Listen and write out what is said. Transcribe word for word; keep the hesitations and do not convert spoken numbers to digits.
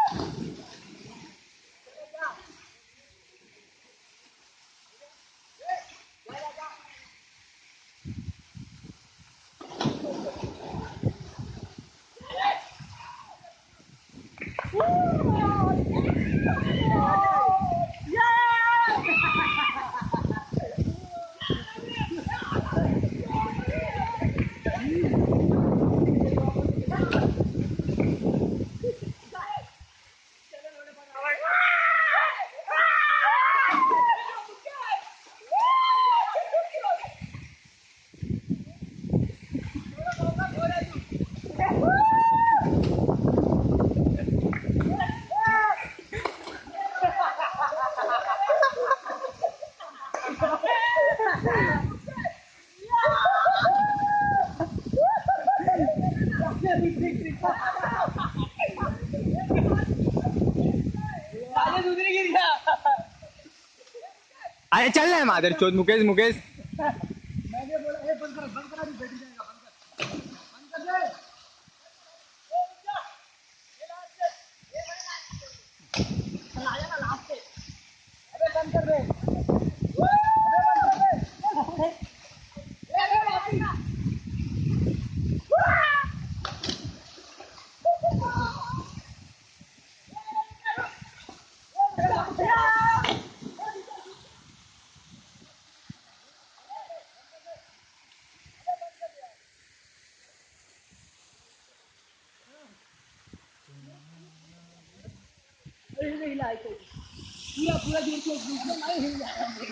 अरे चल रहे मादर चौथ मुकेश मुकेश मैंने बोला ए बंद कर बंद करा भी बैठ जाएगा बंद कर बंद कर दे ये लास्ट ये लास्ट चल आ जाना लास्ट पे अबे बंद कर दे अबे बंद कर दे ए ए वापस ना पूरा पूरा जोर से हिल जाएगा